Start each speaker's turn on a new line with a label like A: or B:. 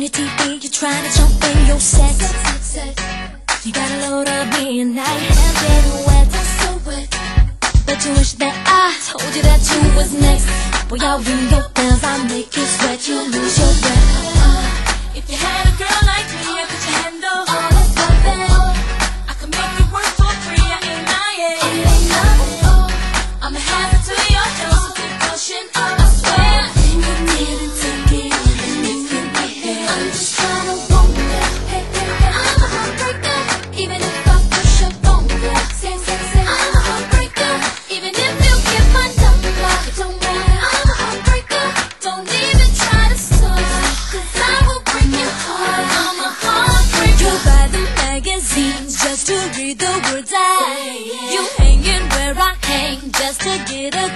A: your TV, you're trying to jump in your set. You got a load of me and I am getting wet. But you wish that I told you that you was next. Boy, I'll ring your bells, I'll make you sweat, you lose your breath. If you had a girl like me, I could you handle all this loving. I could make you work for free, I ain't lying. It ain't nothing. I'm a hazard to your health, so keep pushing. I swear you didn't take it, and if you did, I'm just trying to warn ya. Hey, hey, hey, I'm a heartbreaker, even if I push up on ya. Say, I'm a heartbreaker, even if you get my number. It don't matter, I'm a heartbreaker. Don't even try to start, 'cause I will break your heart. I'm a heartbreaker. You buy the magazines just to read the words I say. You hanging where I hang just to get a